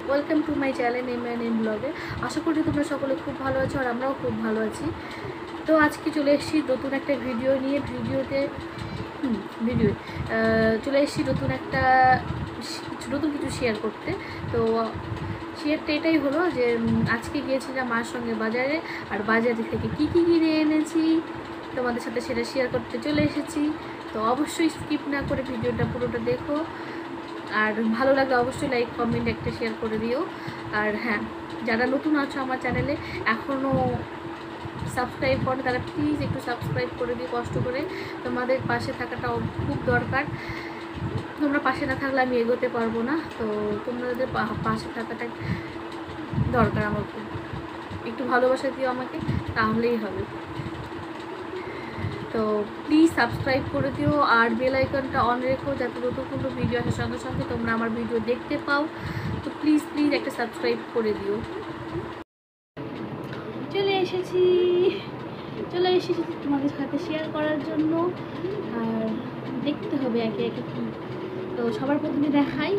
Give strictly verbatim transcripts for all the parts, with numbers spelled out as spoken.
Welcome to my channel M N M ব্লগে। আশা করি তোমরা সকলে খুব ভালো আছো আর আমরাও খুব ভালো আছি। তো আজকে চলে এসেছি নতুন একটা ভিডিও নিয়ে। ভিডিওতে ভিডিও চলে এসেছি নতুন একটা নতুন কিছু শেয়ার করতে। তো শেয়ারটা এটাই হলো যে আজকে গিয়েছিলাম মার সঙ্গে বাজারে, আর বাজার থেকে কী কী কিনে এনেছি তোমাদের সাথে সেটা শেয়ার করতে চলে এসেছি। তো অবশ্যই স্কিপ না করে ভিডিওটা পুরোটা দেখো, আর ভালো লাগলে অবশ্যই লাইক কমেন্ট একটা শেয়ার করে দিও। আর হ্যাঁ, যারা নতুন আছো আমার চ্যানেলে এখনও সাবস্ক্রাইব করে তারা প্লিজ একটু সাবস্ক্রাইব করে দিও কষ্ট করে। তোমাদের পাশে থাকাটাও খুব দরকার, তোমরা পাশে না থাকলে আমি এগোতে পারবো না। তো তোমাদের পাশে থাকাটা দরকার, আমার খুব একটু ভালোবাসা দিও আমাকে, তাহলেই হবে। তো প্লিজ সাবস্ক্রাইব করে দিও আর বেল আইকনটা অন রেখো, যাতে নতুন কোনো ভিডিও আসার সঙ্গে সঙ্গে তোমরা আমার ভিডিও দেখতে পাও। তো প্লিজ প্লিজ একটা সাবস্ক্রাইব করে দিও। চলে এসেছি চলে এসেছি তোমাদের সাথে শেয়ার করার জন্য, আর দেখতে হবে একে একে কী। তো সবার প্রথমে দেখাই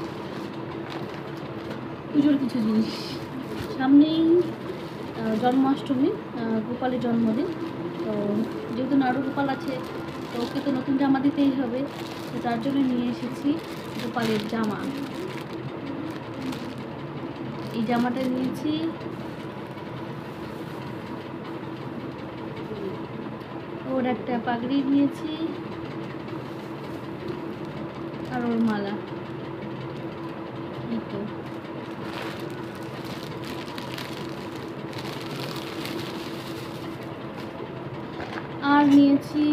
পুজোর কিছু জিনিস। সামনেই জন্মাষ্টমী, গোপালের জন্মদিন। তো যেহেতু নাড়ুগোপাল আছে, তো ওকে তো নতুন জামা দিতেই হবে। তো তার জন্য নিয়ে এসেছি গোপালের জামা। এই জামাটা নিয়েছি, ওর একটা পাগড়ি নিয়েছি, আর ওর মালা। এই তো আর নিয়েছি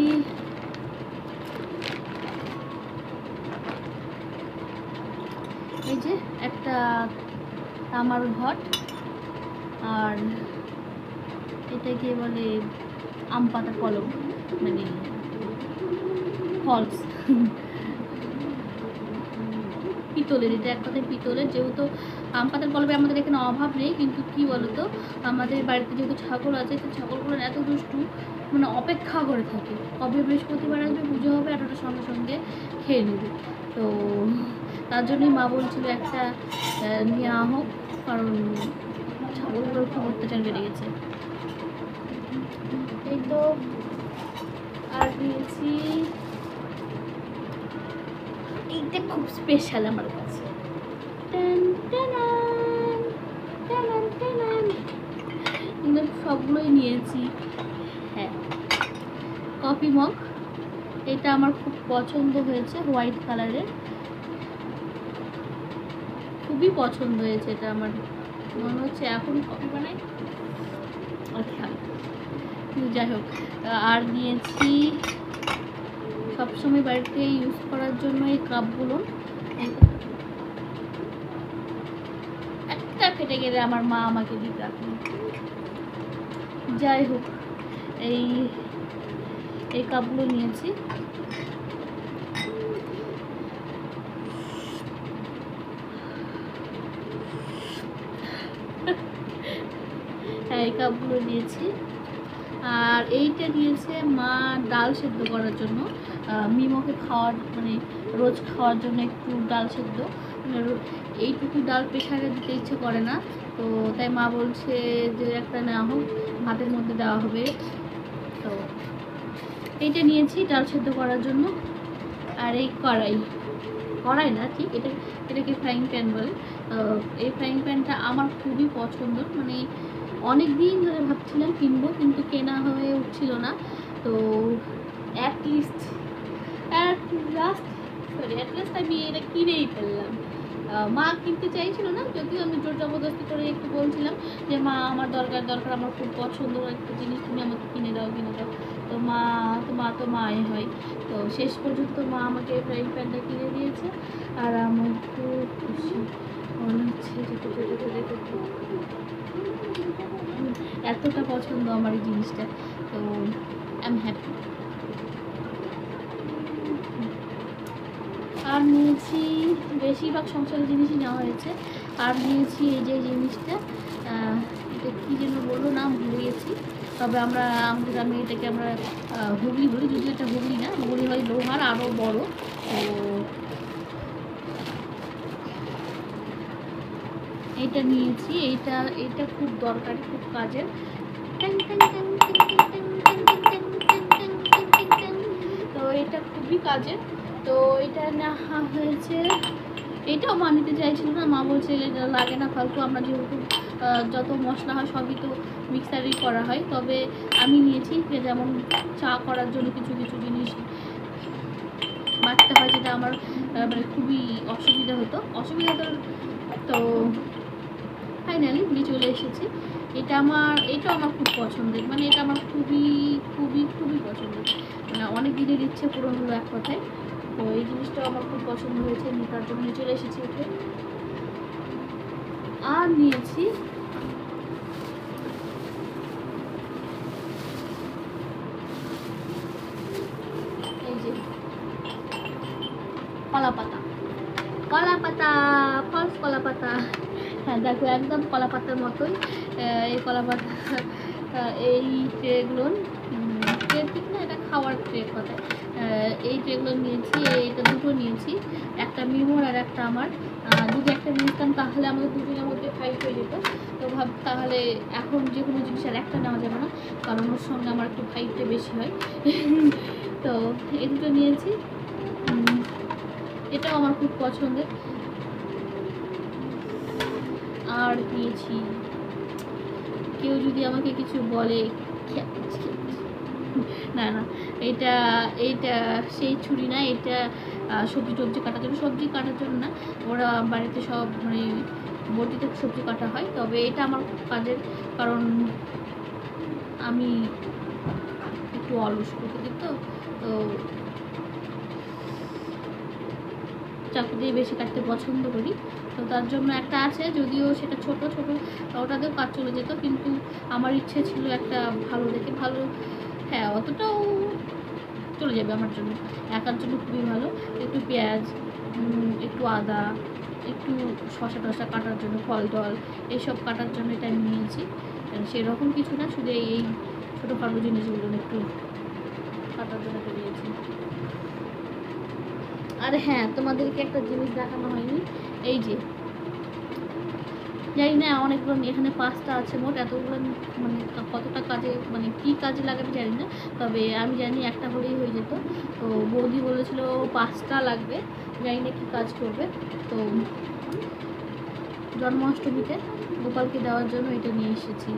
এই যে একটা তামার ঘট, আর এটাকে বলে আম পাতা কলম, মানে ফলস পিতলের। এটা এক কথায় পিতলের। যেহেতু আম পাতার কলমে আমাদের এখানে অভাব নেই, কিন্তু কি বলতো, আমাদের বাড়িতে যেহেতু ছাগল আছে, তো ছাগলগুলো এত দুষ্টু, মানে অপেক্ষা করে থাকে কবে বৃহস্পতিবার আসবে, পুজো হবে, আর ওটা সঙ্গে সঙ্গে খেয়ে নেবে। তো তার জন্যই মা বলছিল একটা নিয়ে হোক, কারণ ছাগলগুলোর খুব অত্যাচার বেড়ে গেছে। এই তো আর নিয়েছি এইটা, খুব স্পেশাল আমার কাছে। সবগুলোই নিয়েছি। হ্যাঁ, কফি মগ, এটা আমার খুব পছন্দ হয়েছে, হোয়াইট কালারের, খুবই পছন্দ হয়েছে এটা। আমার মনে হচ্ছে এখন কফি বানাই। আচ্ছা, যাই হোক। আর নিয়েছি সবসময় বাড়িতে ইউজ করার জন্য এই কাপগুলো। একটা ফেটে গেলে আমার মা আমাকে দিতে রাখেন। যাই হোক, এই এই কাপগুলো নিয়েছি। হ্যাঁ, এই কাপগুলো নিয়েছি। আর এইটা নিয়েছে মা ডাল সেদ্ধ করার জন্য, মিমোকে খাওয়ার, মানে রোজ খাওয়ার জন্য একটু ডাল সেদ্ধ। এইটুকু ডাল প্রেশারে দিতে ইচ্ছে করে না, তো তাই মা বলছে যে একটা নেওয়া হোক, ভাতের মধ্যে দেওয়া হবে। তো এইটা নিয়েছি ডাল সেদ্ধ করার জন্য। আর এই কড়াই, কড়াই না ঠিক, এটা এটাকে ফ্রাইং প্যান বলে। এই ফ্রাইং প্যানটা আমার খুবই পছন্দ, মানে অনেক দিন ধরে ভাবছিলাম কিনবো, কিন্তু কেনা হয়ে উঠছিল না। তো at least at last sorry at last আমি এটা কিনেই ফেললাম। মা কিনতে চাইছিল না, যদিও আমি জোর জবরদস্তি করে একটু বলছিলাম যে মা আমার দরকার দরকার আমার খুব পছন্দ একটা জিনিস, তুমি আমাকে কিনে দাও কিনে দাও। তো মা তো মা তো মাই হয়। তো শেষ পর্যন্ত মা আমাকে ফ্রাইং প্যানটা কিনে দিয়েছে, আর আমার খুব খুশি মনে হচ্ছে। এতটা পছন্দ আমার এই জিনিসটা, তো আই এম হ্যাপি। আর নিয়েছি বেশিরভাগ সংসারের জিনিসই নেওয়া হয়েছে। আর নিয়েছি এই যে জিনিসটা, এটা কী যেন বললো, নাম ভুলে গেছি, তবে আমরা আমাদের গ্রামে এটাকে আমরা হুগলি বলি, যদি এটা হুগলি না, হুগলি হয় লোহার আরও বড়। তো এইটা নিয়েছি, এইটা এইটা খুব দরকারি, খুব কাজের। তো এটা খুবই কাজের। তো এটা নেওয়া হয়েছে। এটাও মা নিতে চাইছিল না, মা বলছে লাগে না ফালতু, আমরা যেহেতু যত মশলা হয় সবই তো মিক্সারেই করা হয়। তবে আমি নিয়েছি যেমন চা করার জন্য কিছু কিছু জিনিস বাটতে হয়, যেটা আমার মানে খুবই অসুবিধা হতো অসুবিধা হতো তো ফাইনালি নিয়ে চলে এসেছি। এটা আমার এটাও আমার খুব পছন্দের, মানে এটা আমার খুবই খুবই খুবই পছন্দের, মানে অনেক দিনের ইচ্ছে পূরণ হলো এক কথায়। তো এই জিনিসটাও আমার খুব পছন্দ হয়েছে, তার জন্য নিয়ে চলে এসেছি উঠে। আর নিয়েছি এই যে কলা পাতা, কলা পাতা ফলস কলা পাতা। হ্যাঁ দেখো একদম কলা পাতার মতোই এই কলা পাতা। এই ট্রেগুলো ট্রে ঠিক না, এটা খাওয়ার ট্রে কথায়। এই ট্রেগুলো নিয়েছি, এইটা দুটো নিয়েছি, একটা মিমোর আর একটা আমার। যদি একটা নিতাম তাহলে আমাদের দুজনের মধ্যে ফাইট হয়ে যেত। তো ভাব তাহলে এখন যে কোনো জিনিস আর একটা নেওয়া যাবে না, কারণ ওর সঙ্গে আমার একটু ফাইটটা বেশি হয়। তো এই দুটো নিয়েছি, এটাও আমার খুব পছন্দের। আর নিয়েছি, কেউ যদি আমাকে কিছু বলে না না এটা এইটা সেই ছুরি না, এটা সবজি টবজি কাটার জন্য, সবজি কাটার জন্য না, ওরা বাড়িতে সব মানে বটিতে সবজি কাটা হয়। তবে এটা আমার কাজের, কারণ আমি একটু অলস প্রকৃতির, তো তো চাকু দিয়ে বেশি কাটতে পছন্দ করি। তো তার জন্য একটা আছে, যদিও সেটা ছোট ছোট, ওটাতেও কাজ চলে যেত, কিন্তু আমার ইচ্ছে ছিল একটা ভালো দেখে, ভালো হ্যাঁ অতটাও চলে যাবে আমার জন্য, একার জন্য খুবই ভালো। একটু পেঁয়াজ, একটু আদা, একটু শসা টসা কাটার জন্য, ফল টল এইসব কাটার জন্য এটা আমি নিয়েছি। সেরকম কিছু না, শুধু এই ছোটোখাটো জিনিসগুলো একটু কাটার জন্য এটা নিয়েছি। আর হ্যাঁ তোমাদেরকে একটা জিনিস দেখানো হয়নি, এই যে জানি না অনেকগুলো এখানে পাঁচটা আছে মোট, এতগুলো মানে কতটা কাজে মানে কী কাজে লাগাবে জানি না, তবে আমি জানি একটা হলেই হয়ে যেত। তো বৌদি বলেছিল পাঁচটা লাগবে, জানি না কী কাজ করবে। তো জন্মাষ্টমীতে গোপালকে দেওয়ার জন্য এটা নিয়ে এসেছি।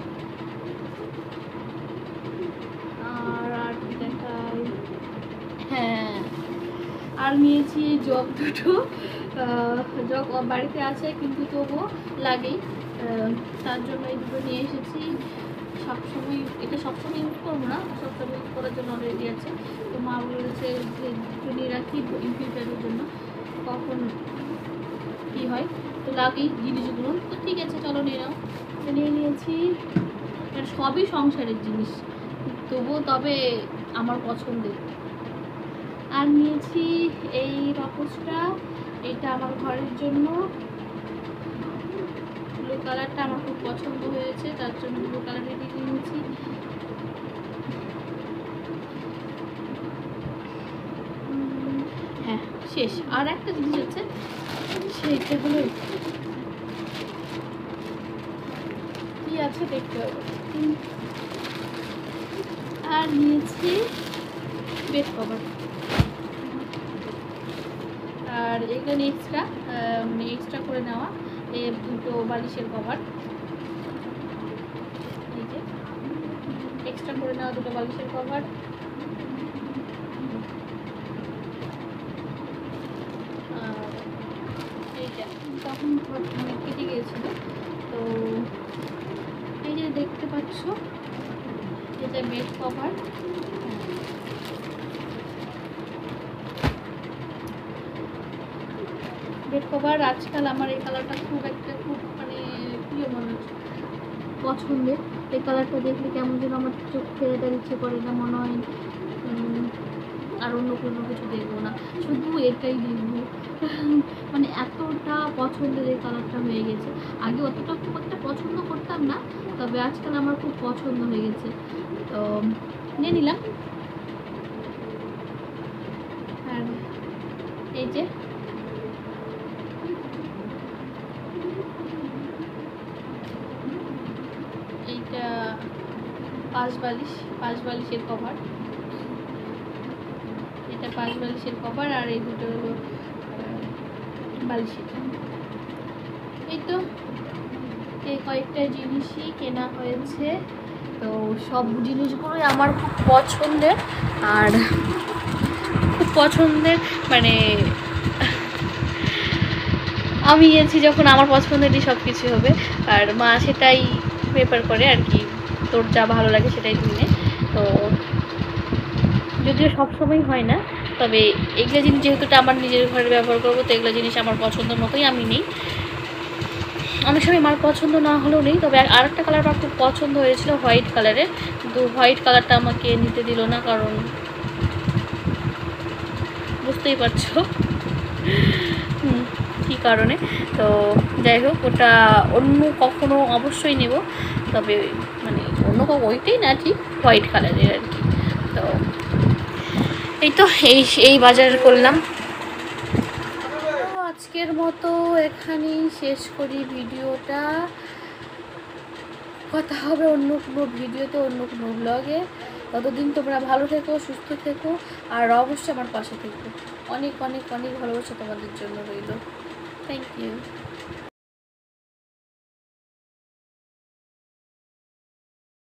আর আর দেখাই, হ্যাঁ আর নিয়েছি জগ দুটো, জগ বাড়িতে আছে কিন্তু তবুও লাগেই, তার জন্য এই দুটো নিয়ে এসেছি। সবসময় এটা সবসময় ইউজ করবো না, সবসময় ইউজ করার জন্য অলরেডি আছে। তো মা বলেছে যে দুটো নিয়ে রাখি ইন ফিউচারের জন্য, কখন কী হয়, তো লাগেই জিনিসগুলো। তো ঠিক আছে চলো নিয়ে নাও, নিয়ে নিয়েছি। সবই সংসারের জিনিস তবুও তবে আমার পছন্দের। আর নিয়েছি এই পাপোশটা, এটা আমার ঘরের জন্য, ব্লু কালারটা আমার খুব পছন্দ হয়েছে, তার জন্য ব্লু কালারটা দিয়ে নিয়েছি। হ্যাঁ শেষ, আর একটা জিনিস আছে সেইটা হলো কি আছে দেখতে হবে। আর নিয়েছি বেড কভার, আর এখানে এক্সট্রা মানে এক্সট্রা করে নেওয়া এই দুটো বালিশের কভার, এই যে এক্সট্রা করে নেওয়া দুটো বালিশের কভার। আর এইটা তখন মানে কেটে গিয়েছিল, তো এই যে দেখতে পাচ্ছ এটা বেড কভার। বেড কভার আজকাল আমার এই কালারটা খুব একটা খুব মানে প্রিয় মনে হচ্ছে, পছন্দের। এই কালারটা দেখলে কেমন যেন আমার চোখ ফেলে দেওয়ার ইচ্ছে করে না, মনে হয় আর অন্য কোনো কিছু দেখবো না, শুধু এটাই দেখবো। মানে এতটা পছন্দের এই কালারটা হয়ে গেছে, আগে অতটা খুব একটা পছন্দ করতাম না, তবে আজকাল আমার খুব পছন্দ হয়ে গেছে, তো নিয়ে নিলাম। আর এই যে পাঁচ বালিশ পাঁচ বালিশের কভার, এটা পাঁচ বালিশের কভার, আর এই দুটো হলো বালিশের। এই তো এই কয়েকটা জিনিসই কেনা হয়েছে। তো সব জিনিসগুলোই আমার খুব পছন্দের, আর খুব পছন্দের মানে আমি গেছি যখন আমার পছন্দেরই সব কিছু হবে, আর মা সেটাই প্রেফার করে আর কি, তোর যা ভালো লাগে সেটাই তুই নে। তো যদিও সবসময় হয় না, তবে এগুলো জিনিস যেহেতু আমার নিজের ঘরে ব্যবহার করবো, তো এগুলো জিনিস আমার পছন্দের মতোই আমি নিই। অনেক সময় আমার পছন্দ না হলেও নেই। তবে আর একটা কালার আমার খুব পছন্দ হয়েছিল, হোয়াইট কালারের, কিন্তু হোয়াইট কালারটা আমাকে নিতে দিল না, কারণ বুঝতেই পারছো কী কারণে। তো যাই হোক, ওটা অন্য কখনো অবশ্যই নেব, তবে মানে অন্য কখনো ওইটাই না, ঠিক হোয়াইট কালারের আর কি। তো এই তো এই এই বাজার করলাম। আজকের মতো এখানেই শেষ করি ভিডিওটা। কথা হবে অন্য কোনো ভিডিওতে, অন্য কোনো ব্লগে। ততদিন তোমরা ভালো থেকো, সুস্থ থেকো, আর অবশ্যই আমার পাশে থেকো। অনেক অনেক অনেক ভালোবাসা তোমাদের জন্য রইল। Thank you.